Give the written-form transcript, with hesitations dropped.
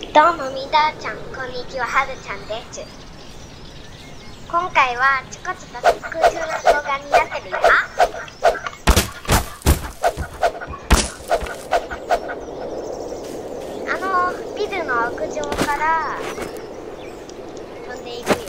どうもみだーちゃん、こんにちは、はるちゃんです。今回はちょこちょこ特殊な動画になってるよ。ビルの屋上から飛んでいくよ。